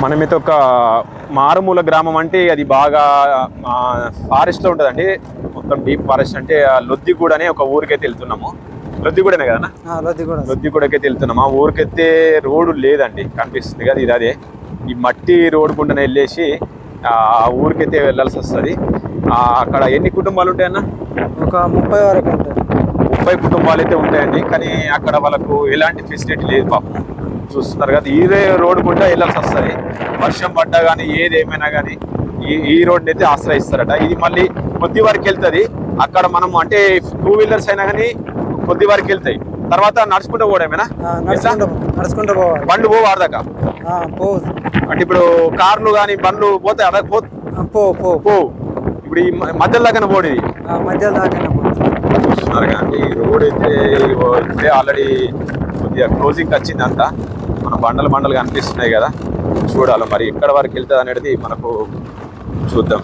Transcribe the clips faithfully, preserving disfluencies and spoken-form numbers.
మనమైతే ఒక మారుమూల గ్రామం అంటే అది బాగా ఫారెస్ట్లో ఉంటుందండి. మొత్తం డీప్ ఫారెస్ట్ అంటే లొద్దిగూడ అనే ఒక ఊరికైతే వెళ్తున్నాము. లొద్దిగూడనే కదా? లొద్దిగూడ లొద్దిగూడకైతే వెళ్తున్నాము. ఆ ఊరికైతే రోడ్డు లేదండి, కనిపిస్తుంది కదా ఇది. అదే ఈ మట్టి రోడ్డు గుండనే వెళ్ళేసి ఆ ఊరికైతే వెళ్ళాల్సి వస్తుంది. అక్కడ ఎన్ని కుటుంబాలు ఉంటాయన్న? ఒక ముప్పై వరకు ఉంటాయి. ముప్పై కుటుంబాలు అయితే ఉంటాయండి. కానీ అక్కడ వాళ్ళకు ఎలాంటి ఫెసిలిటీ లేదు పాపం. చూస్తున్నారు కదా, ఇదే రోడ్డు గుండా వెళ్ళాల్సి వస్తుంది. వర్షం పడ్డా కానీ ఏది ఏమైనా కానీ ఈ ఈ రోడ్ని అయితే ఆశ్రయిస్తారట. ఇది మళ్ళీ కొద్ది వరకు వెళ్తుంది. అక్కడ మనం అంటే టూ వీలర్స్ అయినా కానీ కొద్ది వరకు వెళ్తాయి. తర్వాత నడుచుకుంటూ పోవడమేనా? నడుచుకుంటూ పోవాలి. బండ్లు పోవు ఆడదాకా? అంటే ఇప్పుడు కార్లు కానీ బండ్లు పోతే అలా పో పో ఇప్పుడు ఈ మధ్యలో దాకా పోడు. ఇది మధ్యలో దాకా చూస్తున్నారు కానీ రోడ్ అయితే ఇప్పుడే ఆల్రెడీ కొద్దిగా క్లోజింగ్ వచ్చింది అంతా. మన బండలు బండలు కనిపిస్తున్నాయి కదా, చూడాలి మరి ఎక్కడ వరకు వెళ్తుంది అనేది మనకు చూద్దాం.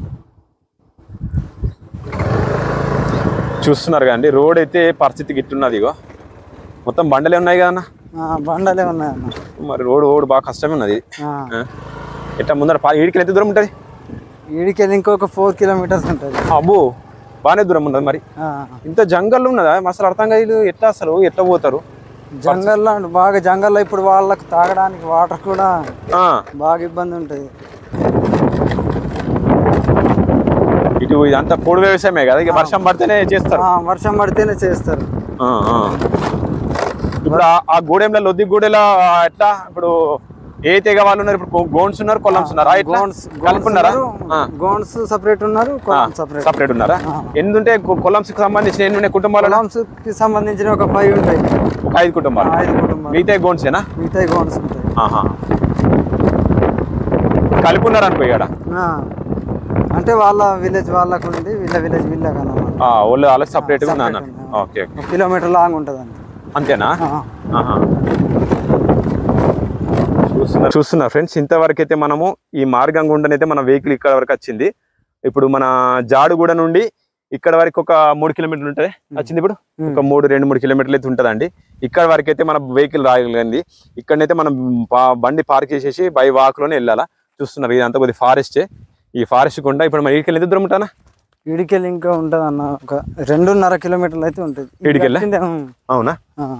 చూస్తున్నారు కానీ రోడ్ అయితే పరిస్థితి గిట్టున్నది. ఇగో మొత్తం బండలే ఉన్నాయి కదా? బండలే ఉన్నాయి. మరి రోడ్ రోడ్ బాగా కష్టమే ఉన్నది. ఎట్లా ముందర ఈడికి ఎంత దూరం ఉంటుంది? ఈడికి ఇంకొక ఫోర్ కిలోమీటర్స్ ఉంటుంది. అబ్బో, బాగానే దూరం ఉన్నది. మరి ఇంత జంగల్ ఉన్నదా? అసలు అర్థం కాదు. ఎట్లా అసలు ఎట్లా పోతారు జంగల్లో? బాగా జంగల్లో ఇప్పుడు వాళ్ళకి తాగడానికి వాటర్ కూడా బాగా ఇబ్బంది ఉంటుంది. ఇటు ఇదంతా పొడి వ్యవసాయమే కదా, ఇక వర్షం పడితేనే చేస్తారు. వర్షం పడితేనే చేస్తారు. ఇప్పుడు ఆ గూడెంలో లొద్ది గూడెలో ఎట్లా ఇప్పుడు ఏ తెగ వాళ్ళు ఉన్నారు? ఇప్పుడు గోన్స్ ఉన్నారు, కొల్లమ్స్ ఉన్నారా? కలుపుకున్నారా? గోన్స్ సపరేట్ ఉన్నారు, సపరేట్ ఉన్నారా? ఎన్ని ఉంటే కొల్లమ్స్ కి సంబంధించిన ఎన్ని ఉన్నాయి కుటుంబాలు? కొల్లమ్స్ కి సంబంధించిన ఒక ఫైవ్ ఉంటాయి. ఒక ఐదు కుటుంబాలు. ఐదు కుటుంబాలు. మిగతా గోన్సేనా? మిగతా గోన్స్ ఉంటాయి. కలుపుకున్నారు అనుకోయాడ అంటే వాళ్ళ విలేజ్ వాళ్ళకు ఉంది, వీళ్ళ విలేజ్ వీళ్ళకి అన్నమాట. వాళ్ళు వాళ్ళకి సపరేట్ గా ఉన్నా. ఓకే, కిలోమీటర్ లాంగ్ ఉంటుంది అంతే. అంతేనా? చూస్తున్నారు చూస్తున్నారు ఫ్రెండ్స్, ఇంతవరకు అయితే మనము ఈ మార్గం గుండనైతే మన వెహికల్ ఇక్కడ వరకు వచ్చింది. ఇప్పుడు మన జాడుగూడ నుండి ఇక్కడ వరకు ఒక మూడు కిలోమీటర్లు ఉంటుంది వచ్చింది. ఇప్పుడు ఒక మూడు రెండు మూడు కిలోమీటర్లు అయితే ఉంటుందండి. ఇక్కడ వరకు అయితే మన వెహికల్ రాగలిగింది. ఇక్కడనైతే మనం బండి పార్క్ చేసేసి బై వాక్ లోనే వెళ్ళాలా. చూస్తున్నారు ఇదంతా కొద్ది ఫారెస్టే. ఈ ఫారెస్ట్ గుండా ఇప్పుడు మన ఈడికెళ్ళి ఎంత దూరం ఉంటానా? ఈడికెళ్ళి ఇంకా ఉంటుంది అన్న ఒక రెండున్నర కిలోమీటర్లు అయితే ఉంటుంది. ఈడికెళ్ళి? అవునా?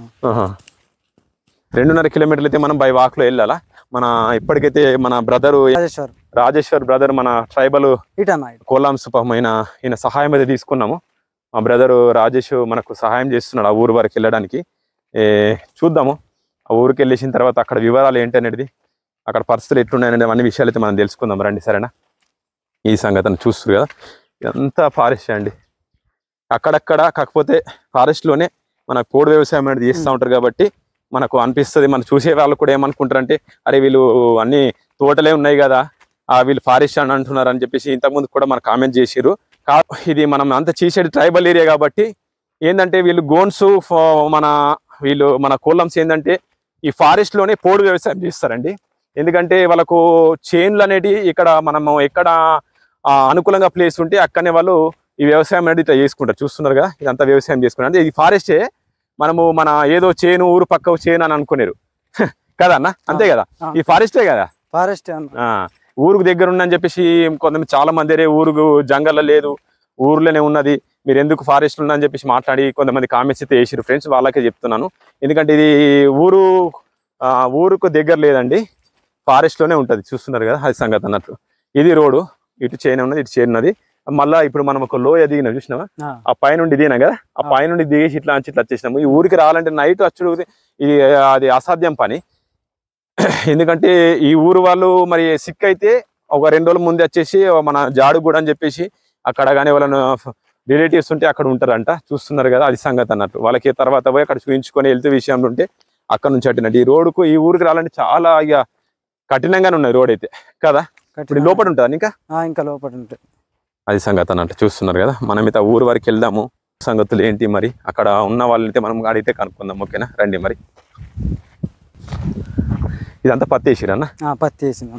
రెండున్నర కిలోమీటర్లు అయితే మనం బై వాక్ లో వెళ్ళాలా. మన ఇప్పటికైతే మన బ్రదర్ రాజేశ్వర్ రాజేశ్వర్ బ్రదర్ మన ట్రైబల్ కోలాంస్ పమైన ఈయన సహాయం అయితే తీసుకున్నాము. మా బ్రదర్ రాజేష్ మనకు సహాయం చేస్తున్నాడు ఆ ఊరు వరకు వెళ్ళడానికి. చూద్దాము ఆ ఊరికి వెళ్ళేసిన తర్వాత అక్కడ వివరాలు ఏంటి అనేది, అక్కడ పరిస్థితులు ఎట్లున్నాయనే అన్ని విషయాలు అయితే మనం తెలుసుకుందాం రండి. సరేనా? ఈ సంగతిని చూస్తారు కదా, ఇదంతా ఫారెస్ట్ అండి అక్కడక్కడ. కాకపోతే ఫారెస్ట్లోనే మన పోడు వ్యవసాయం అనేది చేస్తూ ఉంటారు కాబట్టి మనకు అనిపిస్తుంది. మనం చూసే వాళ్ళు కూడా ఏమనుకుంటారంటే, అరే వీళ్ళు అన్ని తోటలే ఉన్నాయి కదా, ఆ వీళ్ళు ఫారెస్ట్ అని అంటున్నారు అని చెప్పేసి ఇంతకుముందు కూడా మనకు కామెంట్ చేసిర్రు. కా ఇది మనం అంత చేసేది ట్రైబల్ ఏరియా కాబట్టి ఏంటంటే వీళ్ళు గోన్స్ మన వీళ్ళు మన కోలమ్స్ ఏంటంటే ఈ ఫారెస్ట్లోనే పోడు వ్యవసాయం చేస్తారండి. ఎందుకంటే వాళ్ళకు చేన్లు అనేటివి ఇక్కడ మనము ఎక్కడ అనుకూలంగా ప్లేస్ ఉంటే అక్కడనే వాళ్ళు ఈ వ్యవసాయం అనేది ఇట్లా చేసుకుంటారు. చూస్తున్నారు కదా, ఇదంతా వ్యవసాయం చేసుకుంటారు. అంటే ఇది ఫారెస్టే. మనము మన ఏదో చేను ఊరు పక్క చేను అని అనుకునేరు కదా అన్న, అంతే కదా? ఈ ఫారెస్టే కదా, ఫారెస్ట్ ఊరుకు దగ్గర ఉందని చెప్పేసి కొంతమంది చాలా మంది ఊరుకు జంగల్లో లేదు, ఊర్లోనే ఉన్నది, మీరు ఎందుకు ఫారెస్ట్ ఉందని చెప్పేసి మాట్లాడి కొంతమంది కామెంట్స్ అయితే వేసిరు ఫ్రెండ్స్. వాళ్ళకే చెప్తున్నాను, ఎందుకంటే ఇది ఊరు ఊరుకు దగ్గర లేదండి, ఫారెస్ట్లోనే ఉంటుంది. చూస్తున్నారు కదా, అది సంగతి అన్నట్లు. ఇది రోడ్డు, ఇటు చేను ఉన్నది, ఇటు చేను ఉన్నది. మళ్ళీ ఇప్పుడు మనం ఒక లోయ దిగినా చూసినావా, ఆ పైనుండి దిగినా కదా, ఆ పైనుండి దిగేసి ఇట్లా నుంచి ఇట్లా వచ్చేసినాము. ఈ ఊరికి రావాలంటే నైట్ వచ్చుడు ఇది అది అసాధ్యం పని. ఎందుకంటే ఈ ఊరు వాళ్ళు మరి సిక్ అయితే ఒక రెండు రోజుల ముందే వచ్చేసి మన జాడుగూడ అని చెప్పేసి అక్కడ కానీ వాళ్ళను రిలేటివ్స్ ఉంటే అక్కడ ఉంటారంట. చూస్తున్నారు కదా, అది సంగతి అన్నట్టు. వాళ్ళకి తర్వాత పోయి అక్కడ చూపించుకొని హెల్త్ విషయంలో ఉంటే అక్కడ నుంచి అట్టినట్టు. ఈ రోడ్డుకు ఈ ఊరికి రావాలంటే చాలా ఇక కఠినంగానే ఉన్నది రోడ్ అయితే కదా. ఇప్పుడు లోపల ఉంటుంది ఇంకా ఇంకా లోపల ఉంటుంది, అది సంగతి అన్నట్టు. చూస్తున్నారు కదా, మనమైతే ఆ ఊరు వరకు వెళ్దాము. సంగతులు ఏంటి మరి అక్కడ ఉన్న వాళ్ళైతే మనం అడిగితే కనుక్కుందాం. ఓకేనా, రండి. మరి ఇదంతా పత్తి వేసిరన్న? పత్తి వేసిన.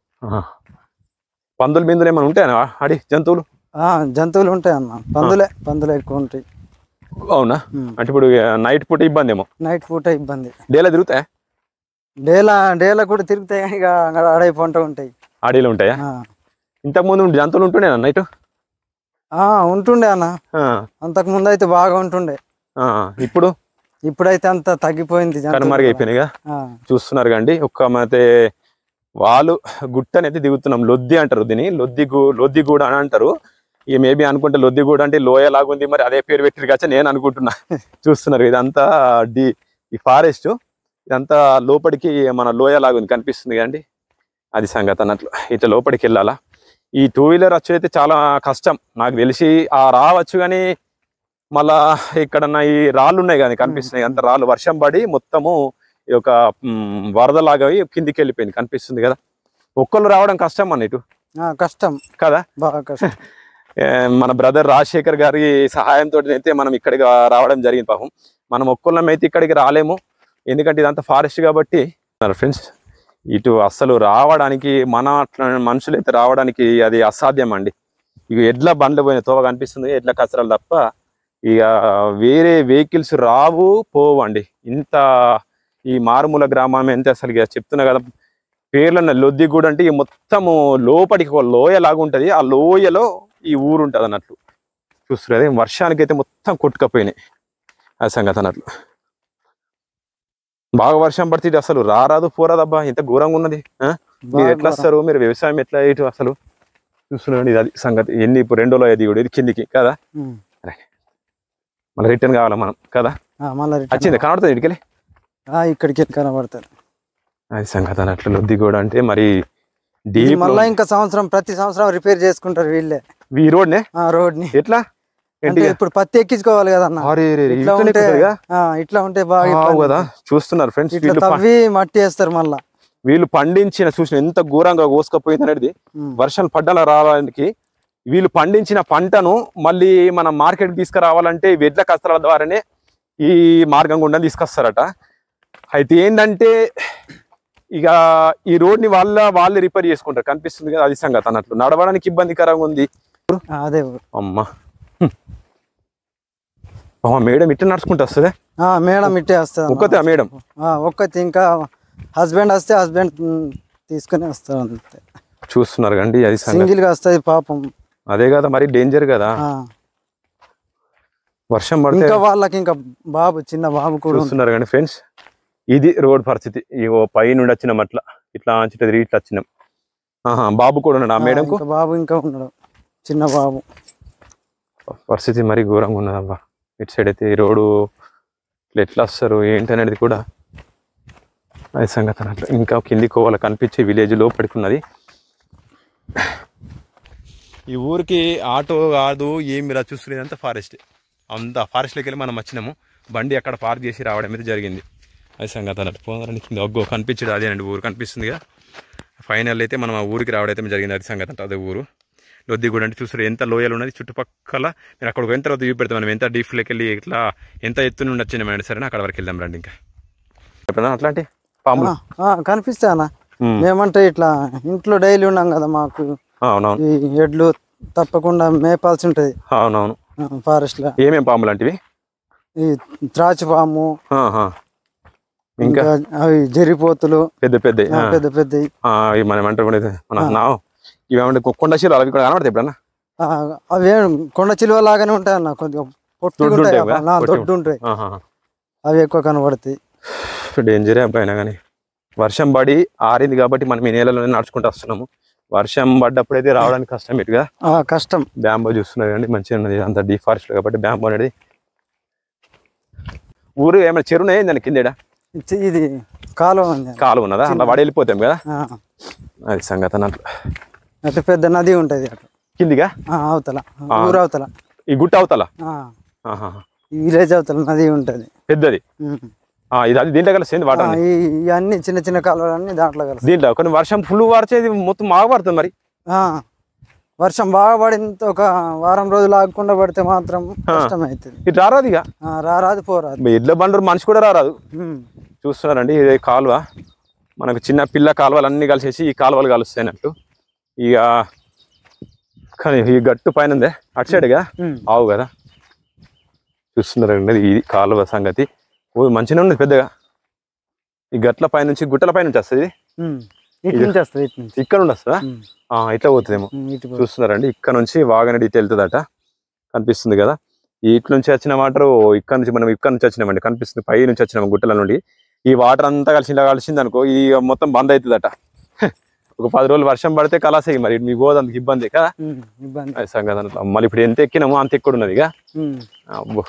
పందులు బిందులు ఏమైనా ఉంటాయన్నా అడి జంతువులు? జంతువులు ఉంటాయి అన్న, పందులే పందులు ఎక్కువ ఉంటాయి. అవునా? అంటే ఇప్పుడు నైట్ పూట ఇబ్బంది ఏమో? నైట్ పూట ఇబ్బంది. డేలా తిరుగుతాయా? డేలా డేలా కూడా తిరుగుతాయి, ఇక అడవి పంట ఉంటాయి. అడవిలో ఉంటాయా? ఇంతకు ముందు జంతువులు ఉంటుండే అన్న ఇటు? ఉంటుండే అన్న, అంతకు ముందు అయితే బాగా ఉంటుండే. ఇప్పుడు ఇప్పుడైతే అంత తగ్గిపోయింది, కనుమరుగైపోయినాయిగా. చూస్తున్నారు కండి, ఒక్క అయితే వాళ్ళు గుట్టని అయితే దిగుతున్నాం. లొద్ది అంటారు దీన్ని, లొద్ది గూ లొద్దిగూడ అని అంటారు. ఇక మేబీ అనుకుంటే లొద్దిగూడ అంటే లోయ లాగుంది, మరి అదే పేరు పెట్టిరు కాచా నేను అనుకుంటున్నా. చూస్తున్నారు ఇదంతా డి ఈ ఫారెస్ట్, ఇదంతా లోపలికి మన లోయ లాగుంది కనిపిస్తుంది కదండి, అది సంగతి అన్నట్లు. ఇట్లా లోపలికి వెళ్ళాలా. ఈ టూ వీలర్ వచ్చి అయితే చాలా కష్టం నాకు తెలిసి. ఆ రావచ్చు కానీ మళ్ళా ఇక్కడన్నా ఈ రాళ్ళు ఉన్నాయి కానీ కనిపిస్తున్నాయి, అంత రాళ్ళు వర్షం పడి మొత్తము ఈ యొక్క వరదలాగా కిందికి వెళ్ళిపోయింది కనిపిస్తుంది కదా. ఒక్కళ్ళు రావడం కష్టం అన్నట్టు, కష్టం కదా, బాగా కష్టం. మన బ్రదర్ రాజశేఖర్ గారి సహాయంతో అయితే మనం ఇక్కడికి రావడం జరిగింది. పాపం మనం ఒక్కళ్ళం అయితే ఇక్కడికి రాలేము, ఎందుకంటే ఇదంతా ఫారెస్ట్ కాబట్టి. ఫ్రెండ్స్ ఇటు అస్సలు రావడానికి మన మనుషులు అయితే రావడానికి అది అసాధ్యం అండి. ఇక ఎడ్ల బండ్లు పోయిన తోవ కనిపిస్తుంది, ఎడ్ల కచరాలు తప్ప ఇక వేరే వెహికల్స్ రావు పోవు అండి. ఇంత ఈ మారుమూల గ్రామం ఎంత అసలు ఇక చెప్తున్నా కదా, పేర్లన్న లొద్దిగూడ అంటే ఈ మొత్తము లోపలికి ఒక లోయ లాగా ఉంటుంది, ఆ లోయలో ఈ ఊరు ఉంటుంది అన్నట్లు. చూస్తున్నది వర్షానికి అయితే మొత్తం కొట్టుకపోయినాయి ఆ సంగతి అన్నట్లు. బాగా వర్షం పడితే అసలు రారాదు పోరాదబ్బా, ఇంత ఘోరంగా ఉన్నది. మీరు ఎట్లా వస్తారు, మీరు వ్యవసాయం ఎట్లా ఇటు అసలు చూస్తున్నాండి. ఇది అది సంగతి. ఎన్ని ఇప్పుడు రెండో లోయ దిగుడు ఇది కిందికి కదా, మళ్ళీ రిటర్న్ కావాలా మనం కదా. వచ్చింది కనబడుతుంది ఇటుకెళ్ళి, ఇక్కడికి కనబడుతుంది అది సంగతి అన్నట్లు. లొద్దిగూడ అంటే మరి మళ్ళీ ఇంకా సంవత్సరం ప్రతి సంవత్సరం రిపేర్ చేసుకుంటారు వీళ్ళే ఈ రోడ్ నే. రోడ్ ని ఎట్లా ఇప్పుడు పత్తి ఎక్కించుకోవాలి కదా అన్న, ఇట్లా ఉంటే బాగా కదా. చూస్తున్నారు ఫ్రెండ్స్, తవ్వి మట్టి వేస్తారు. మళ్ళా వీళ్ళు పండించిన చూసిన ఎంత ఘోరంగా కోసుకపోయింది అనేది. వర్షాలు పడ్డలా రావడానికి వీళ్ళు పండించిన పంటను మళ్ళీ మనం మార్కెట్ తీసుకురావాలంటే వెడ్ల కష్టాల ద్వారానే ఈ మార్గం గుండా తీసుకొస్తారట. అయితే ఏంటంటే ఇక ఈ రోడ్ ని వాళ్ళ వాళ్ళే రిపేర్ చేసుకుంటారు కనిపిస్తుంది కదా, అది సంగతి అన్నట్లు. నడవడానికి ఇబ్బందికరంగా ఉంది. అదే అమ్మా మేడం ఇట్లా నడుచుకుంటూ వస్తుంది. మేడం ఇట్టే వస్తుంది ఒక్కతే మేడం, ఒక్కతే. ఇంకా హస్బెండ్ వస్తే హస్బెండ్ తీసుకుని వస్తారు అంతే. చూస్తున్నారు కండి, అది సింగిల్ గా వస్తుంది పాపం. అదే కదా మరి డేంజర్ కదా వర్షం పడితే. ఇంకా వాళ్ళకి ఇంకా బాబు చిన్న బాబు కూడా చూస్తున్నారు కానీ ఫ్రెండ్స్, ఇది రోడ్ పరిస్థితి. ఇగో పై నుండి వచ్చినాం అట్లా, ఇట్లా తిరిగి ఇట్లా వచ్చినాం. ఆహా బాబు కూడా ఉన్నాడు ఆ మేడం కు? బాబు ఇంకా ఉన్నాడు, చిన్న బాబు. పరిస్థితి మరి ఘోరంగా ఉన్నది అబ్బా. ఇటు సైడ్ అయితే ఈ రోడ్డు ఇట్లా ఎట్లా వస్తారు ఏంటి అనేది కూడా అది సంగతి అన్నట్లు. ఇంకా కిందికి పోవాలి, కనిపించే విలేజ్ లో పడుకున్నది. ఈ ఊరికి ఆటో కాదు ఏం మీరు చూస్తున్నది అంతా ఫారెస్ట్, అంత ఫారెస్ట్లోకి వెళ్ళి మనం వచ్చినాము. బండి అక్కడ పార్క్ చేసి రావడం అయితే జరిగింది, అది సంగతి అన్నట్టు. పోదారని కింద ఒగ్గో కనిపించడు అదేనండి ఊరు కనిపిస్తుంది కదా. ఫైనల్ అయితే మనం ఆ ఊరికి రావడం అయితే జరిగింది, అది సంగతి అంటే. అదే ఊరు లొద్దిగూడ అంటే చూస్తారు ఎంత లోయలు ఉన్నది చుట్టుపక్కల. మీరు అక్కడికి పోయిన తర్వాత చూపెడతాం మనం ఎంత డీప్లోకి వెళ్ళి ఇట్లా ఎంత ఎత్తున ఉండి వచ్చినాం. సరే అక్కడ వరకు వెళ్దాం రండి. ఇంకా ఎప్పుడన్నా అట్లాంటి పాములు కనిపిస్తాయి అన్న. మేమంటే ఇట్లా ఇంట్లో డైలీ ఉన్నాం కదా, మాకు ఈ ఎడ్లు తప్పకుండా మేపాల్సి ఉంటది. అవునవును, ఫారెస్ట్ లో. ఏమేమి పాములు లాంటివి? ఈ త్రాచు పాము, ఇంకా అవి జరిపోతులు పెద్ద పెద్ద పెద్ద పెద్ద మనం అంటారు ఇవేమంటే కొండ చిలువ అవి కూడా కనబడతాయి ఎప్పుడన్నా. అవి కొండ చిలువ లాగానే ఉంటాయి అన్న, కొద్దిగా పొట్టు దొడ్డు ఉంటాయి, అవి ఎక్కువ కనబడతాయి. డేంజరే అబ్బాయినా కానీ వర్షం పడి ఆరింది కాబట్టి మనం ఈ నేలలోనే నడుచుకుంటూ వస్తున్నాము. వర్షం పడ్డప్పుడైతే రావడానికి కష్టం ఇటుగా కష్టం. బ్యాంబో చూస్తున్నారు కానీ మంచిగా ఉన్నది, అంత డీప్ ఫారెస్ట్ కాబట్టి బ్యాంబో అనేది. ఊరు ఏమైనా చెరువునే దాని కింద ఇది కాలువ కాలువ ఉన్నదా, అలా వాడి వెళ్ళిపోతాం కదా, అది సంగతి అన్నట్లు. అటు పెద్ద నది ఉంటది కిందిగా అవతల, ఊరు అవతల, ఈ గుట్ట అవతల విలేజ్ అవతల నది ఉంటది పెద్దది. ఇది అది దీంట్లో కలిసి వాటర్ ఇవన్నీ చిన్న చిన్న కాలువలన్నీ దాంట్లో కలిసి. దీంట్లో కొన్ని వర్షం ఫుల్ పడిచేది మొత్తం బాగా పడుతుంది. మరి వర్షం బాగా పడింది ఒక వారం రోజులు ఆగకుండా పడితే మాత్రం కష్టం అవుతుంది. ఇది రారాదు, ఇక రారాదు పోరాదు. ఎడ్ల బండ్లు మనిషి కూడా రారాదు. చూస్తున్నారండి ఇది కాలువ, మనకు చిన్న పిల్ల కాలువలు అన్ని కలిసేసి ఈ కాలువలు కలుస్తాయి అన్నట్టు. ఇక కానీ ఈ గట్టు పైన ఉందే అటు సైడ్గా ఆవు కదా, చూస్తున్నారండి ఇది కాలువ సంగతి. ఓ మంచిగా ఉన్నది పెద్దగా. ఈ గట్ల పై నుంచి గుట్టల పై నుంచి వస్తుంది ఇక్కడ నుండి వస్తుందా ఇట్లా పోతుందేమో చూస్తున్నారండి ఇక్కడ నుంచి వాగనడి ఇటు వెళ్తుందట కనిపిస్తుంది కదా ఇటు నుంచి వచ్చిన వాటర్ ఇక్కడ నుంచి మనం ఇక్కడ నుంచి వచ్చినామండి కనిపిస్తుంది పై నుంచి వచ్చినాము గుట్టల నుండి ఈ వాటర్ అంతా కలిసి ఇలా కలిసింది అనుకో ఇది మొత్తం బంద్ అవుతుందట ఒక పది రోజులు వర్షం పడితే కలాసే మరి మీ గోదందుకు ఇబ్బంది కదా సంగతి మళ్ళీ ఇప్పుడు ఎంత ఎక్కినామో అంత ఎక్కువ ఉన్నది ఇక అబ్బో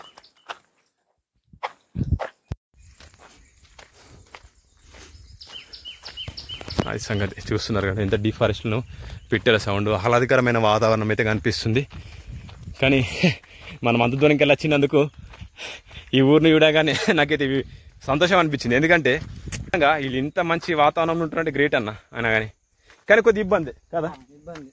అది సంగతి చూస్తున్నారు కదా ఎంత డిఫారెస్ట్ను పిట్టెల సౌండ్ ఆహ్లాదకరమైన వాతావరణం అయితే కనిపిస్తుంది కానీ మనం అంత దూరంకి వెళ్ళి వచ్చినందుకు ఈ ఊరిని చూడగానే నాకైతే సంతోషం అనిపించింది ఎందుకంటే వీళ్ళు ఇంత మంచి వాతావరణంలో ఉంటున్నట్టు గ్రేట్ అన్న అయినా కానీ కానీ కొద్ది ఇబ్బంది కదా ఇబ్బంది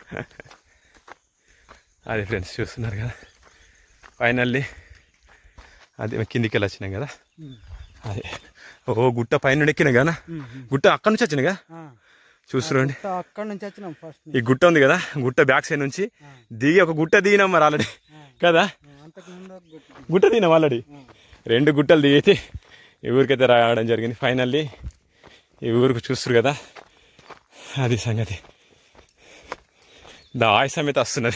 అదే ఫ్రెండ్స్ చూస్తున్నారు కదా ఫైనల్లీ అదే కిందికి వెళ్ళి వచ్చినాం కదా అదే ఓ గుట్ట పైన ఎక్కినా కదా గుట్ట అక్కడి నుంచి వచ్చినా కదా చూస్తున్నాండి అక్కడ నుంచి వచ్చినాం ఫస్ట్ ఈ గుట్ట ఉంది కదా గుట్ట బ్యాక్ సైడ్ నుంచి దిగి ఒక గుట్ట దిగినాం మరి ఆల్రెడీ కదా గుట్ట దిగినాం ఆల్రెడీ రెండు గుట్టలు దిగితే ఈ ఊరికైతే రావడం జరిగింది ఫైనల్లీ ఈ ఊరికి చూస్తారు కదా అది సంగతి దా ఆయాసం అయితే వస్తున్నది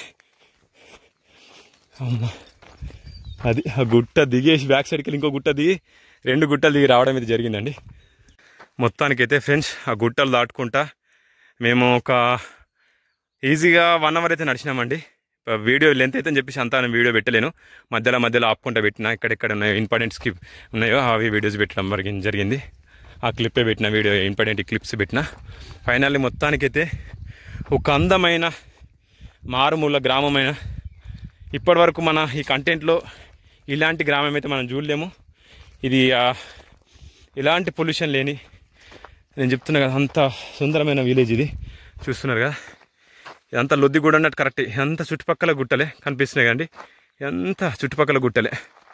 అమ్మా అది ఆ గుట్ట దిగేసి బ్యాక్ సైడ్కి వెళ్ళి ఇంకో గుట్ట దిగి రెండు గుట్టలు దిగి రావడం అయితే జరిగిందండి మొత్తానికైతే ఫ్రెండ్స్ ఆ గుట్టలు దాటుకుంటా మేము ఒక ఈజీగా వన్ అవర్ అయితే నడిచినామండి వీడియో లెంత్ అయితే అని చెప్పేసి అంతా నేను వీడియో పెట్టలేను మధ్యలో మధ్యలో ఆపుకుంటా పెట్టినా ఎక్కడెక్కడ ఉన్నాయో ఇంపార్టెంట్ స్కిప్ ఉన్నాయో అవి వీడియోస్ పెట్టడం వరకు జరిగింది ఆ క్లిప్పే పెట్టిన వీడియో ఇంపార్టెంట్ క్లిప్స్ పెట్టిన ఫైనల్లీ మొత్తానికైతే ఒక అందమైన మారుమూల గ్రామమైన ఇప్పటి వరకు మన ఈ కంటెంట్లో ఇలాంటి గ్రామం అయితే మనం చూడలేము ఇది ఇలాంటి పొల్యూషన్ లేని నేను చెప్తున్నా కదా అంత సుందరమైన విలేజ్ ఇది చూస్తున్నారు కదా ఇదంతా లొద్ది కూడా అన్నట్టు కరెక్ట్ ఎంత చుట్టుపక్కల గుట్టలే కనిపిస్తున్నాయి కండి ఎంత చుట్టుపక్కల గుట్టలే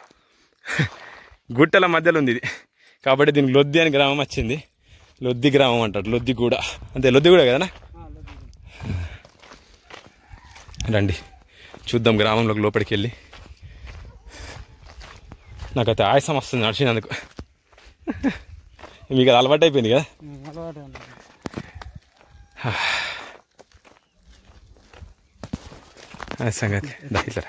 గుట్టల మధ్యలో ఉంది ఇది కాబట్టి దీనికి లొద్ది అని గ్రామం వచ్చింది లొద్ది గ్రామం అంటారు లొద్ది కూడా అంతే లొద్ది కూడా కదనా రండి చూద్దాం గ్రామంలోకి లోపలికి వెళ్ళి నాకైతే ఆయాసం వస్తుంది నడిచినందుకు మీకు అది అలవాటు అయిపోయింది కదా సంగతి ఇట్లా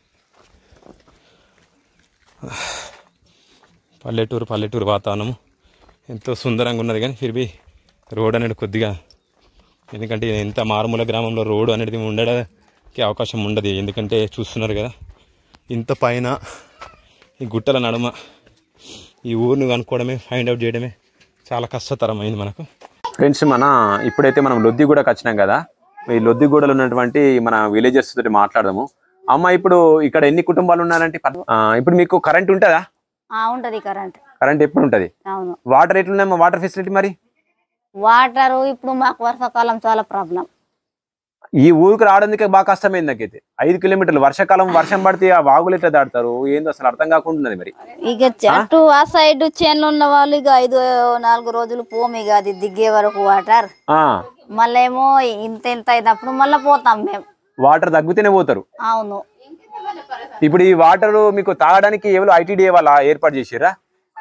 పల్లెటూరు పల్లెటూరు వాతావరణము ఎంతో సుందరంగా ఉన్నది కానీ ఫిర్బీ రోడ్ అనేది కొద్దిగా ఎందుకంటే ఎంత మారుమూల గ్రామంలో రోడ్డు అనేది ఉండడానికి అవకాశం ఉండదు ఎందుకంటే చూస్తున్నారు కదా ఇంత పైన ఈ గుట్టల నడుమ ఈ ఊరిని కనుక్కోవడమే ఫైండ్ అవుట్ చేయడమే చాలా కష్టతరం అయింది మనకు ఫ్రెండ్స్ మన ఇప్పుడైతే మనం లొద్దిగూడకు వచ్చినాం కదా ఈ లొద్దిగూడలో ఉన్నటువంటి మన విలేజెస్ తోటి మాట్లాడదాము అమ్మ ఇప్పుడు ఇక్కడ ఎన్ని కుటుంబాలు ఉన్నారంటే ఇప్పుడు మీకు కరెంట్ ఉంటుందా ఉంటది కరెంట్ కరెంట్ ఎప్పుడు ఉంటది అవును వాటర్ ఎట్లున్నాయమ్మా వాటర్ ఫెసిలిటీ మరి వాటర్ ఇప్పుడు మాకు వర్షాకాలం చాలా ప్రాబ్లం ఈ ఊరికి రావడానికి బాగా కష్టమైంది నాకైతే ఐదు కిలోమీటర్లు వర్షాకాలం వర్షం పడితే ఆ వాగులు ఎట్లా దాడతారు ఏందో అసలు అర్థం కాకుండా మరి ఇక చెట్టు ఆ సైడ్ చేనులు ఉన్న వాళ్ళు ఇక ఐదు నాలుగు రోజులు పోము ఇక అది దిగే వరకు వాటర్ మళ్ళీ ఏమో ఇంత ఇంత అయినప్పుడు మళ్ళీ పోతాం మేము వాటర్ తగ్గితేనే పోతారు అవును ఇప్పుడు ఈ వాటర్ మీకు తాగడానికి ఎవరు ఐటీడీఏ వాళ్ళ ఏర్పాటు చేసిరా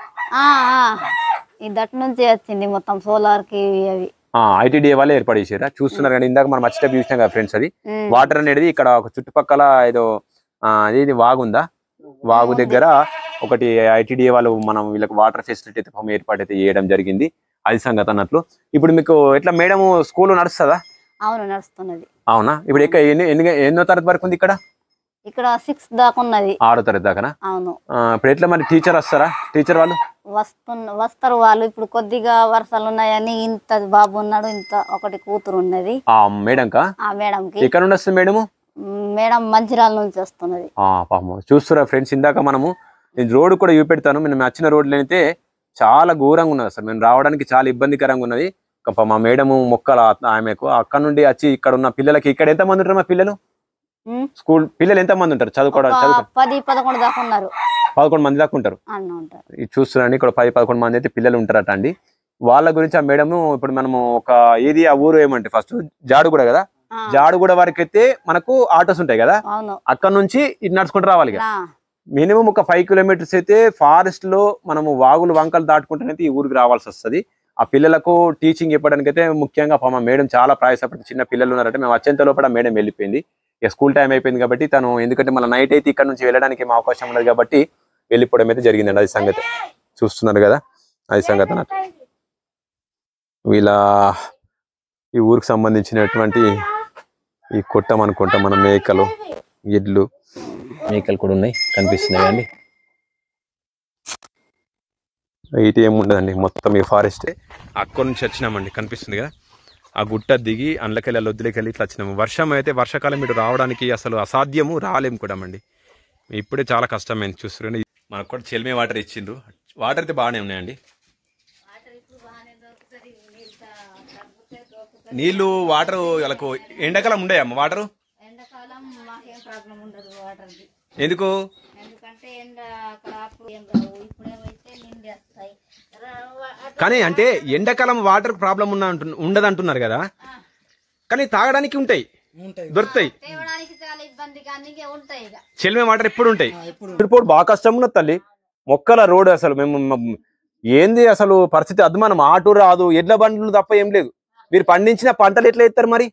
ఈ దట్ నుంచి వచ్చింది మొత్తం సోలార్ కి అవి ఐటీడీఏ వాళ్ళే ఏర్పాటు చేసారా చూస్తున్నారు కానీ ఇందాక మనం వచ్చేటప్పుడు చూసినాం కదా ఫ్రెండ్స్ అది వాటర్ అనేది ఇక్కడ ఒక చుట్టుపక్కల ఏదో అదేది వాగు ఉందా వాగు దగ్గర ఒకటి ఐటీడీఏ వాళ్ళు మనం వీళ్ళకి వాటర్ ఫెసిలిటీ అయితే ఏర్పాటు అయితే చేయడం జరిగింది అది సంగతి అన్నట్లు ఇప్పుడు మీకు ఎట్లా మేడం స్కూల్ నడుస్తుందా అవును నడుస్తున్నది అవునా ఇప్పుడు ఇక్కడ ఎన్ని ఎన్ని ఎన్నో తరగతి వరకు ఉంది ఇక్కడ ఇక్కడ సిక్స్ దాకా ఉన్నది ఆరో తరగతి దాకా అవును ఇప్పుడు ఎట్లా మరి టీచర్ వస్తారా టీచర్ వాళ్ళు వస్తున్న వస్తారు వాళ్ళు ఇప్పుడు కొద్దిగా వర్షాలు ఉన్నాయని ఇంత బాబు ఉన్నాడు ఇంత ఒకటి కూతురు ఉన్నది మేడం కా ఆ మేడం కి ఎక్కడ నుండి వస్తుంది మేడము మేడం మంచిర్యాల నుంచి వస్తున్నది చూస్తురా ఫ్రెండ్స్ ఇందాక మనము నేను రోడ్డు కూడా చూపెడతాను మేము వచ్చిన రోడ్లు అయితే చాలా ఘోరంగా ఉన్నది సార్ మేము రావడానికి చాలా ఇబ్బందికరంగా ఉన్నది మా మేడము మొక్కల ఆమెకు అక్కడ నుండి వచ్చి ఇక్కడ ఉన్న పిల్లలకి ఇక్కడ ఎంత మంది ఉంటారు మా పిల్లలు స్కూల్ పిల్లలు ఎంత మంది ఉంటారు చదువుకోవడం పది పదకొండు దాకా ఉన్నారు పదకొండు మంది దాకా ఉంటారు చూస్తున్నాండి ఇక్కడ పది పదకొండు మంది అయితే పిల్లలు ఉంటారట అండి వాళ్ళ గురించి ఆ మేడం ఇప్పుడు మనము ఒక ఏది ఆ ఊరు ఏమంటే ఫస్ట్ జాడుగూడ కదా జాడుగూడ వరకు అయితే మనకు ఆటోస్ ఉంటాయి కదా అక్కడ నుంచి ఇది నడుచుకుంటూ రావాలి మినిమం ఒక ఫైవ్ కిలోమీటర్స్ అయితే ఫారెస్ట్ లో మనము వాగులు వంకలు దాటుకుంటేనైతే ఈ ఊరికి రావాల్సి వస్తుంది. ఆ పిల్లలకు టీచింగ్ చెప్పడానికి అయితే ముఖ్యంగా మా మేడం చాలా ప్రయాసపడి, చిన్న పిల్లలు ఉన్నారంటే మేము వచ్చేంత లోపల మేడం వెళ్ళిపోయింది. ఇక స్కూల్ టైం అయిపోయింది కాబట్టి తను, ఎందుకంటే మళ్ళీ నైట్ అయితే ఇక్కడ నుంచి వెళ్ళడానికి ఏం అవకాశం ఉండదు కాబట్టి వెళ్ళిపోవడం అయితే జరిగిందండి. అది సంగతి చూస్తున్నారు కదా, అది సంగతి అన్నట్టు. వీళ్ళ ఈ ఊరికి సంబంధించినటువంటి ఈ కొట్టం అనుకుంటా మన మేకలు, ఎడ్లు, మేకలు కూడా ఉన్నాయి, కనిపిస్తున్నాయి అండి. ఇటు ఏమి ఉండదండి, మొత్తం ఈ ఫారెస్టే. అక్కడి నుంచి వచ్చినామండి, కనిపిస్తుంది కదా, ఆ గుట్ట దిగి అండ్లకెళ్ళి లొద్దులకెళ్ళి ఇట్లా వచ్చినాము. వర్షం అయితే వర్షాకాలం ఇటు రావడానికి అసలు అసాధ్యము, రాలేము కూడా అండి. ఇప్పుడే చాలా కష్టమైంది చూస్తున్నాండి. మనకు కూడా చెల్మే వాటర్ ఇచ్చిండ్రు, వాటర్ అయితే బాగానే ఉన్నాయండి. నీళ్లు వాటర్ వాళ్ళకు ఎండాకాలం ఉండే అమ్మ వాటరు, ఎందుకు? కానీ అంటే ఎండాకాలం వాటర్ ప్రాబ్లం ఉన్న ఉండదు అంటున్నారు కదా, కానీ తాగడానికి ఉంటాయి, దొరుకుతాయి. చెల్మే వాటర్ ఎప్పుడు ఉంటాయి. ఇప్పుడు బాగా కష్టం ఉన్నది తల్లి, మొక్కల రోడ్ అసలు మేము ఏంది అసలు పరిస్థితి అద్మానం. ఆటో రాదు, ఎడ్ల బండ్లు తప్ప ఏం లేదు. మీరు పండించిన పంటలు ఎట్లా ఇస్తారు మరి?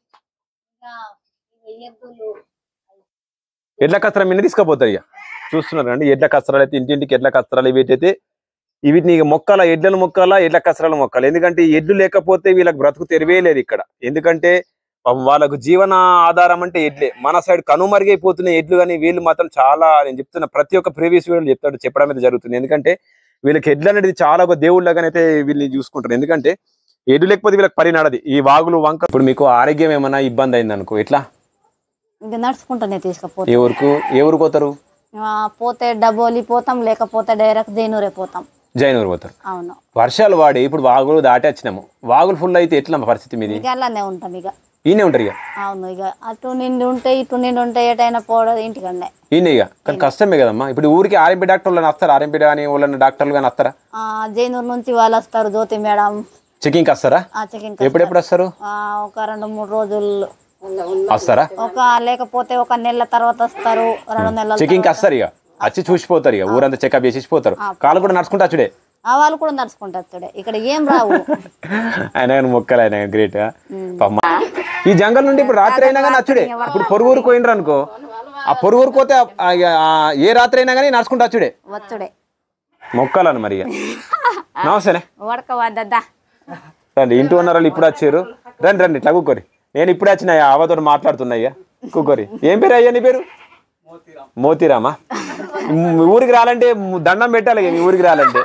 ఎడ్ల కస్త్రం మీద తీసుకుపోతారు. ఇక చూస్తున్నారు అండి, ఎడ్ల కస్త్రాలు అయితే ఇంటింటికి ఎడ్ల కస్త్రాలు. వీటైతే వీటిని మొక్కల ఎడ్లను మొక్కల ఎడ్ల కస్త్రాల మొక్కలు. ఎందుకంటే ఎడ్లు లేకపోతే వీళ్ళకి బ్రతుకు తెరివేయలేదు ఇక్కడ. ఎందుకంటే వాళ్ళకు జీవన ఆధారం అంటే ఎడ్లే. మన సైడ్ కనుమరుగైపోతున్నాయి ఎడ్లు, కానీ వీళ్ళు మాత్రం చాలా, నేను చెప్తున్నా ప్రతి ఒక్క ప్రీవియస్ వీడియోలు చెప్తాడు చెప్పడం అయితే జరుగుతుంది. ఎందుకంటే వీళ్ళకి ఎడ్లు అనేది చాలా ఒక దేవుళ్ళగానైతే వీళ్ళని చూసుకుంటారు. ఎందుకంటే ఎడ్లు లేకపోతే వీళ్ళకి పరినాడది ఈ వాగులు వంక. ఇప్పుడు మీకు ఆరోగ్యం ఏమైనా ఇబ్బంది అయింది అనుకో, ఎట్లా నడుచుకుంటానే తీసుకుపోతాం. ఏ ఊరుకు ఏ ఊరు పోతారు? పోతే డబోలి పోతాం, లేకపోతే డైరెక్ట్ జైనూరే పోతాం. జైనూరు పోతారు. అవును. వర్షాలు వాడి ఇప్పుడు వాగులు దాటి వచ్చినాము, వాగులు ఫుల్ అయితే ఎట్లా పరిస్థితి మీది? అలానే ఉంటాం ఇక, ఈయనే ఉంటారు ఇక. అవును, ఇక అటు నిండి ఉంటే ఇటు నిండి ఉంటే ఏటైనా పోవడం ఇంటికన్నా ఈయన ఇక. కానీ కష్టమే కదమ్మా. ఇప్పుడు ఊరికి ఆర్ఎంపీ డాక్టర్లు వస్తారు, ఆర్ఎంపీ కానీ వాళ్ళని డాక్టర్లు కానీ వస్తారా? జైనూరు నుంచి వాళ్ళు వస్తారు, జ్యోతి మేడం చెకింగ్ వస్తారా? చెకింగ్ ఎప్పుడెప్పుడు వస్తారు? ఒక రెండు మూడు రోజులు వస్తారా? ఒక లేకపోతే ఒక నెల తర్వాత వస్తారు, రెండు నెలలు చెకింగ్ వస్తారు. ఇక వచ్చి చూసిపోతారు, ఇక ఊరంతా చెకప్ చేసిపోతారు. కాళ్ళు కూడా నడుచుకుంటా వచ్చుడే, వాళ్ళు కూడా నడుచుకుంటారు. ఇక్కడ ఏం రావు. ఆయన మొక్కలు ఆయన గ్రేట్. ఈ జంగల్ నుండి ఇప్పుడు రాత్రి అయినా కానీ వచ్చుడే. ఇప్పుడు పొరుగురు పోయినరు అనుకో, ఆ పొరుగురు పోతే ఏ రాత్రి అయినా కానీ నడుచుకుంటా వచ్చుడే, వచ్చుడే మొక్కలను. మరి నమస్తేనే వడకవద్దా రండి, ఇంటి ఉన్న వాళ్ళు ఇప్పుడు వచ్చారు. రండి రండి ఇట్లా కూకోరి. నేను ఇప్పుడే వచ్చిన అవతో మాట్లాడుతున్నా. ఇక కూకోరి. ఏం పేరు అయ్యా నీ పేరు? మోతీరామా? ఊరికి రాలంటే దండం పెట్టాలి మీ ఊరికి రాలంటే.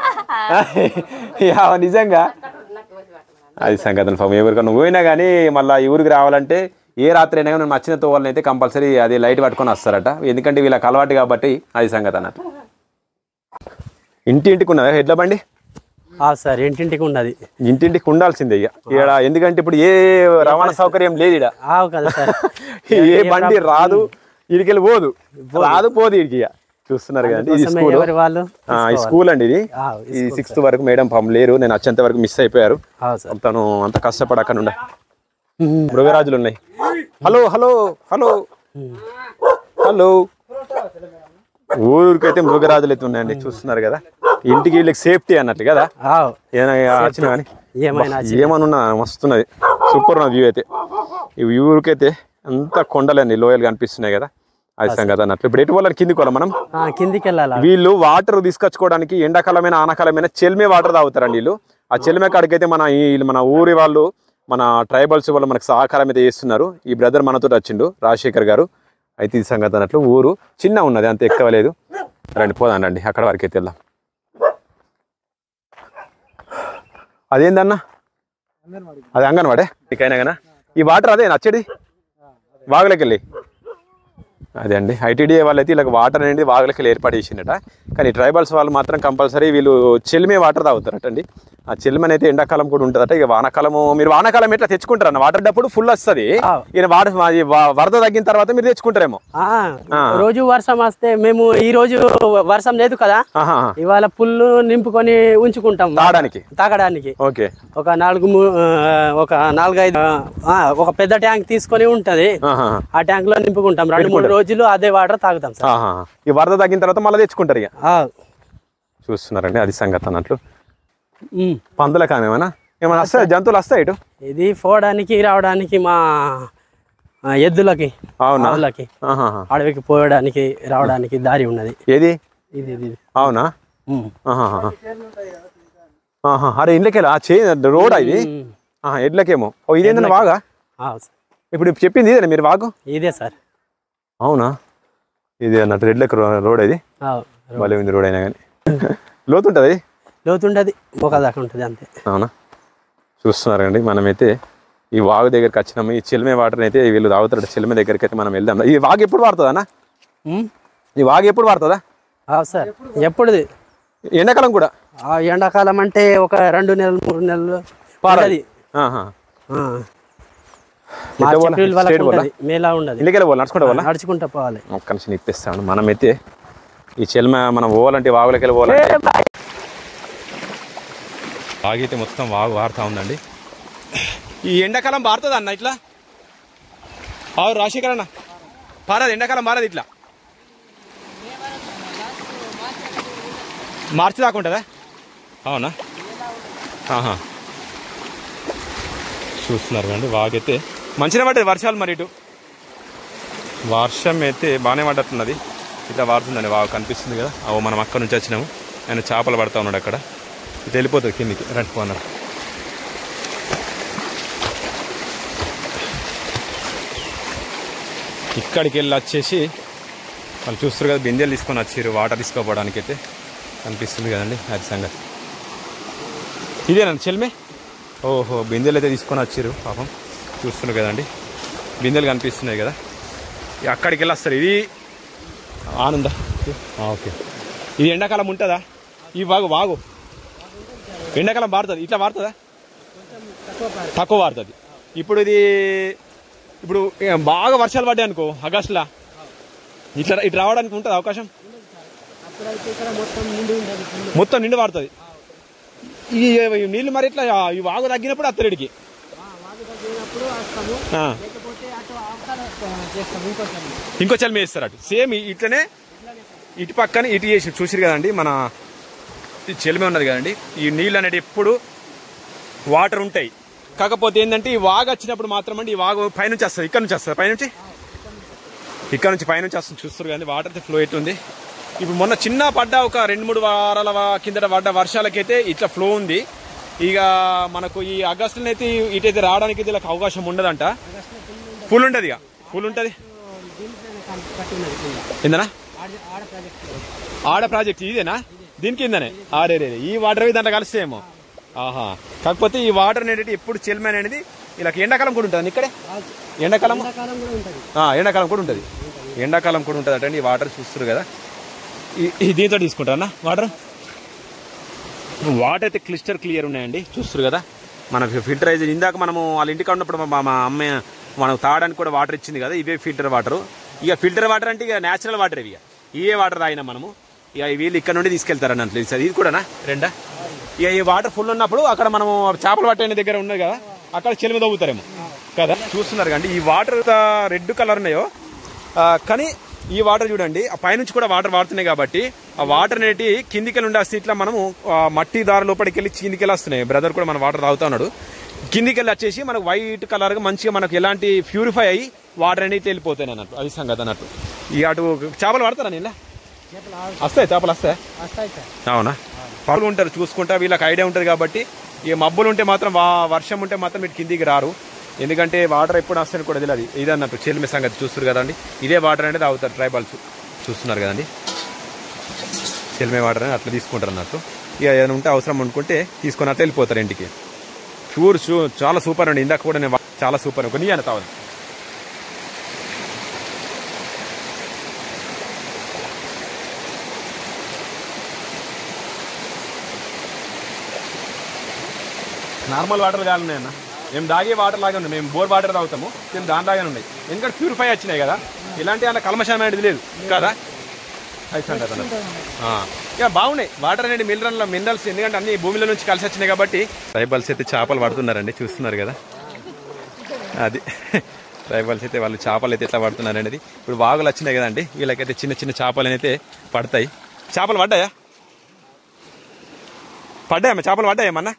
నిజంగా అది సంగతి. ఎవరికన్నా పోయినా కానీ మళ్ళీ ఈ ఊరికి రావాలంటే ఏ రాత్రి అయినా కానీ వచ్చిన తోవాలని అయితే కంపల్సరీ అది లైట్ పట్టుకొని వస్తారట. ఎందుకంటే వీళ్ళకి అలవాటు కాబట్టి. అది సంగతి అన్నట్టు. ఇంటింటికి ఉన్నదా ఎడ్ల బండి? సార్ ఇంటింటికి ఉన్నది, ఇంటింటికి ఉండాల్సిందే ఇక ఇక్కడ. ఎందుకంటే ఇప్పుడు ఏ రవాణా సౌకర్యం లేదు ఇక్కడ. ఏ బండి రాదు, ఇడికెళ్ళి పోదు, రాదు పోదు ఇడికి. ఇక చూస్తున్నారు కదండి, ఇది స్కూల్. ఈ స్కూల్ అండి ఇది. ఈ సిక్స్త్ వరకు మేడం పాపం లేరు, నేను వచ్చేంత వరకు మిస్ అయిపోయారు. తను అంత కష్టపడి అక్కడ ఉండ. మృగరాజులు ఉన్నాయి. Hello hello hello hello. ఊరికైతే మృగరాజులు అయితే ఉన్నాయండి, చూస్తున్నారు కదా. ఇంటికి వీళ్ళకి సేఫ్టీ అన్నట్టు కదా. వచ్చిన కానీ ఏమన్నా మస్తున్నది, సూపర్ ఉన్న వ్యూ అయితే. ఈ ఊరికైతే అంతా కొండలండి, లోయలు కనిపిస్తున్నాయి కదా. అది సంగతి అన్నట్లు. ఇప్పుడు ఎటు వాళ్ళని కిందికి వాళ్ళం మనం, కిందికి వెళ్ళాలి. వీళ్ళు వాటర్ తీసుకొచ్చుకోవడానికి ఎండాకాలమైన ఆనకాలమైన చెల్మే వాటర్ తాగుతారండి వీళ్ళు. ఆ చెల్మే కాడికైతే మన ఈ మన ఊరి వాళ్ళు, మన ట్రైబల్స్ వాళ్ళు మనకు సహకారం అయితే చేస్తున్నారు. ఈ బ్రదర్ మనతో వచ్చిండు, రాజశేఖర్ గారు. అయితే ఇది సంగతి అన్నట్లు. ఊరు చిన్న ఉన్నది, అంత ఎక్కవలేదు. రండి పోదాం రండి, అక్కడ వరకు అయితే వెళ్దాం. అదేందన్నా? అది అంగన్వాడే ఇకైనా కానీ ఈ వాటర్ అదే నచ్చడి వాగులకి వెళ్ళి. అదే అండి, ఐటీడీఏ వాళ్ళు అయితే ఇలా వాటర్ అనేది వాగులకి ఏర్పాటు చేసిండట. కానీ ట్రైబల్స్ వాళ్ళు మాత్రం కంపల్సరీ వీళ్ళు చెల్మే వాటర్ తాగుతారట అండి. ఆ చెల్మని అయితే ఎండాకాలం కూడా ఉంటుందట. ఇక వానాకాలము మీరు వానాకాలం ఎట్లా తెచ్చుకుంటారన్న వాటర్ డప్పుడు ఫుల్ వస్తుంది. ఇక వాటర్ వరద తగ్గిన తర్వాత మీరు తెచ్చుకుంటారేమో. రోజు వర్షం వస్తే మేము ఈ రోజు వర్షం లేదు కదా, ఇవాళ పుల్లు నింపుకొని ఉంచుకుంటాం తాగడానికి తాగడానికి. ఓకే, ఒక నాలుగు ఒక నాలుగైదు ఒక పెద్ద ట్యాంక్ తీసుకొని ఉంటది. ఆ ట్యాంక్ లో నింపుకుంటాం. రెండు మూడు రోజులు రోజులు అదే వాటర్ తాగుతాం సార్. ఈ వరద తగ్గిన తర్వాత మళ్ళీ తెచ్చుకుంటారు ఇక. ఆ, చూస్తున్నారండి అది సంగతి అన్నట్లు. పందుల కామేమన్నా ఏమైనా వస్తాయి, జంతువులు వస్తాయి ఇటు? ఇది పోవడానికి రావడానికి మా ఆ, ఎద్దులకి అవునా? ఆవులకి ఆహా. అడవికి పోవడానికి రావడానికి దారి ఉన్నది. ఏది? ఇది ఇది అవునా? ఉమ్. ఆహా. ఆహా. అరే ఇండ్లకెళ్ళి ఆ చే రోడ్ ఇది ఉమ్. ఎడ్లకేమో. ఓ ఇదేంటన్నా వాగా? ఆ, సార్. ఇప్పుడు చెప్పింది ఇదేనా మీరు వాగు? ఇదే సార్. అవునా? ఇది అన్నట్టు రెడ్లకు రోడ్ ఇది. ఆ, భలే ఉంది రోడ్ అయినా కానీ. లోతుంటుంది? లోతుంటది ఒక దాకా ఉంటుంది అంతే. అవునా? చూస్తున్నారండి మనమైతే ఈ వాగు దగ్గరికి వచ్చినాము. ఈ చిల్మే వాటర్ అయితే వీళ్ళు తాగుతారు. చిల్మే దగ్గరికి అయితే మనం వెళ్దాం. ఈ వాగు ఎప్పుడు వాడుతుందా అన్న? ఈ వాగు ఎప్పుడు వాడుతుందా? సార్ ఎప్పుడుది? ఎండాకాలం కూడా? ఎండాకాలం అంటే ఒక రెండు నెలలు మూడు నెలలు పారది. మేలా ఉండదు. ఇంటికి పోవాలి, నడుచుకుంటా పోవాలా? నడుచుకుంటా పోవాలి. ఒక్క నిమిషం ఇప్పిస్తాను. మనమైతే ఈ చిల్మ మనం పోవాలంటే వాగులకి వెళ్ళి పోవాలంటే వాగు అయితే మొత్తం వాగు వారుతా ఉందండి. ఈ ఎండాకాలం పారుతుంది అన్న ఇట్లా? ఆవు రాజశేఖర్ అన్న పారదు, ఎండాకాలం పారదు ఇట్లా? మార్చి దాకా ఉంటుందా? అవునా? ఆహా. చూస్తున్నారు కండి వాగైతే మంచిగా పడ్డది వర్షాలు. మరి ఇటు వర్షం అయితే బాగానే పడ్డట్టున్నది. ఇట్లా వాడుతుందండి వాగు, కనిపిస్తుంది కదా. అవు మనం అక్కడ నుంచి వచ్చినాము. ఆయన చేపలు పడతా ఉన్నాడు అక్కడ. ఇటు వెళ్ళిపోతుంది కిందికి రండి పోన్నారు. ఇక్కడికి వెళ్ళి వచ్చేసి వాళ్ళు చూస్తారు కదా, బిందెలు తీసుకొని వచ్చారు వాటర్ తీసుకోపోవడానికి. అయితే కనిపిస్తుంది కదండి అది సంగతి. ఇదేనండి చెల్మే. ఓహో, బిందెలు అయితే తీసుకొని వచ్చారు పాపం. చూస్తున్నారు కదండి బిందెలు కనిపిస్తున్నాయి కదా. అక్కడికి వెళ్ళి వస్తారు. ఇది ఆనంద. ఓకే, ఇది ఎండాకాలం ఉంటుందా ఈ వాగు? వాగు ఎండాకాలం వాడుతుంది ఇట్లా? వాడుతుందా? తక్కువ వాడుతుంది. ఇప్పుడు ఇది ఇప్పుడు బాగా వర్షాలు పడ్డాయి అనుకో ఆగస్టులా, ఇట్లా ఇటు రావడానికి ఉంటుంది అవకాశం? మొత్తం నిండు వాడుతుంది ఈ నీళ్ళు. మరి ఇట్లా ఈ వాగు తగ్గినప్పుడు అత్తడికి ఇంకో చల్మ వేస్తారు అటు. సేమ్ ఇట్లనే ఇటు పక్కన ఇటు చేసి చూసిరు కదండి. మన చెలిమే ఉన్నది కదండి. ఈ నీళ్ళు అనేది ఎప్పుడు వాటర్ ఉంటాయి. కాకపోతే ఏంటంటే ఈ వాగు వచ్చినప్పుడు మాత్రం అండి, ఈ వాగు పైనుంచి వస్తుంది. ఇక్కడ నుంచి వస్తుంది, పైనుంచి ఇక్కడ నుంచి పైనుంచి వస్తుంది. చూస్తారు కదండి వాటర్ ఫ్లో ఎట్లుంది. ఇప్పుడు మొన్న చిన్న పడ్డ ఒక రెండు మూడు వారాల కిందట పడ్డ వర్షాలకైతే ఇట్లా ఫ్లో ఉంది. ఇక మనకు ఈ ఆగస్టులో అయితే ఇటైతే రావడానికి వీళ్ళకి అవకాశం ఉండదంట. ఫుల్ ఉంటుంది, ఇక ఫుల్ ఉంటుంది. ఏందనా ఆడ ప్రాజెక్ట్ ఇదేనా? దీనికి ఏందనే ఆరే రే ఈ వాటర్ దాంట్లో కలిస్తేమో. ఆహా. కాకపోతే ఈ వాటర్ అనేది ఎప్పుడు చెల్మెన్ అనేది ఇలా ఎండాకాలం కూడా ఉంటుంది ఇక్కడే. ఎండాకాలం ఎండాకాలం కూడా ఉంటుంది. ఎండాకాలం కూడా ఉంటుంది అంటే ఈ వాటర్ చూస్తారు కదా. ఈ దీంతో తీసుకుంటారా వాటర్? వాటర్ అయితే క్లిస్టర్ క్లియర్ ఉన్నాయండి. చూస్తారు కదా మన ఫిల్టరైజ్. ఇందాక మనము వాళ్ళ ఇంటికి ఉన్నప్పుడు మా అమ్మ మనం తాగడానికి కూడా వాటర్ ఇచ్చింది కదా, ఇవే ఫిల్టర్ వాటర్. ఇక ఫిల్టర్ వాటర్ అంటే ఇక న్యాచురల్ వాటర్. ఇవి ఇవే వాటర్ తాగినా మనము. ఇక వీళ్ళు ఇక్కడ నుండి తీసుకెళ్తారని అంటే సార్ ఇది కూడానా రెండా? ఇక ఈ వాటర్ ఫుల్ ఉన్నప్పుడు అక్కడ మనము చేపలు పట్టే దగ్గర ఉన్నది కదా, అక్కడ చెలిమి తవ్వుతారేమో కదా. చూస్తున్నారు కండి ఈ వాటర్ రెడ్ కలర్ ఉన్నాయో, కానీ ఈ వాటర్ చూడండి ఆ పైనుంచి కూడా వాటర్ వాడుతున్నాయి కాబట్టి ఆ వాటర్ అనేటి కిందికి నుండి వస్తే ఇట్లా మనము మట్టి దారి లోపలికి వెళ్ళి కిందికి వెళ్ళి వస్తున్నాయి. బ్రదర్ కూడా మన వాటర్ తాగుతా ఉన్నాడు. కిందికి వెళ్ళి వచ్చేసి మనకు వైట్ కలర్ గా మంచిగా మనకు ఎలాంటి ప్యూరిఫై అయ్యి వాటర్ అనేది వెళ్ళిపోతాయి అన్నట్టు. అది సంగతి అన్నట్టు. ఈ అటు చేపలు పడతారా నేను? వస్తాయి చేపలు వస్తాయి. అవునా? పనులు ఉంటారు చూసుకుంటా, వీళ్ళకి ఐడియా ఉంటుంది కాబట్టి. ఈ మబ్బులు ఉంటే మాత్రం వర్షం ఉంటే మాత్రం మీరు కిందికి రారు. ఎందుకంటే వాటర్ ఎప్పుడు వస్తాయని కూడా తెలియదు. ఇది అన్నట్టు చెల్మి సంగతి చూస్తారు కదండి. ఇదే వాటర్ అనేది తాగుతారు ట్రైబల్స్. చూస్తున్నారు కదండి చెల్మే వాటర్ అనేది అట్లా తీసుకుంటారు అన్నట్టు. ఇక ఏదైనా ఉంటే అవసరం అనుకుంటే తీసుకొని అట్లా వెళ్ళిపోతారు ఇంటికి. ప్యూర్ చాలా సూపర్ అండి. ఇందాక కూడా నేను చాలా సూపర్ ఒక నీ అని తావాలి. నార్మల్ వాటర్ కావాలి అన్న. మేము తాగే వాటర్ లాగా ఉన్నాయి. మేము బోర్ వాటర్ తాగుతాము, మేము దానిలాగానే ఉన్నాయి. ఎందుకంటే ప్యూరిఫై వచ్చినాయి కదా, ఇలాంటి అలా కల్మషం అనేది లేదు కదా. అయితే అంటారు ఇక బాగున్నాయి వాటర్ అనేది మినరల్ మినరల్స్. ఎందుకంటే అన్ని భూమిలో నుంచి కలిసి వచ్చినాయి కాబట్టి. ట్రైబల్స్ అయితే చేపలు పడుతున్నారండి చూస్తున్నారు కదా. అది ట్రైబల్స్ అయితే వాళ్ళు చేపలు అయితే ఎట్లా పడుతున్నారు అనేది. ఇప్పుడు వాగులు వచ్చినాయి కదండి, వీళ్ళకైతే చిన్న చిన్న చేపలు అయితే పడతాయి. చేపలు పడ్డాయా పడ్డాయమ్మా చేపలు పడ్డాయమ్మన్నా?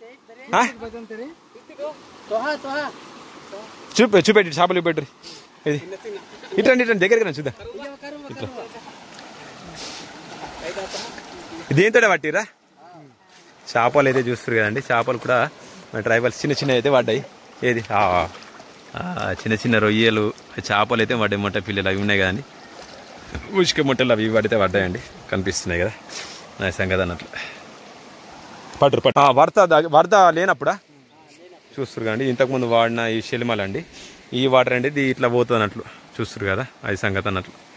చూపే చూపెట్టి చేపలు చూపెట్టు. ఇది ఇటండి ఇటండి దగ్గరికి రండి చూద్దాం. ఇట్లా దేంతో పట్టిరా చేపలు అయితే చూస్తారు కదండి. చేపలు కూడా మన ట్రైబల్స్ చిన్న చిన్న అయితే పడ్డాయి. ఏది చిన్న చిన్న రొయ్యలు చేపలు అయితే పడ్డాయి. మొట్ట పిల్లలు అవి ఉన్నాయి కదండి, ఉచిక మొట్టలు అవి పడితే పడ్డాయండి, కనిపిస్తున్నాయి కదా నా సంగతి అన్నట్లు. పట్టు పట్టు వరద వరద లేనప్పుడా చూస్తారు కదండి. ఇంతకుముందు వాడిన ఈ షెలిమల్ అండి, ఈ వాటర్ అండి ఇది ఇట్లా పోతుంది అన్నట్లు చూస్తారు కదా, అది సంగతి అన్నట్లు.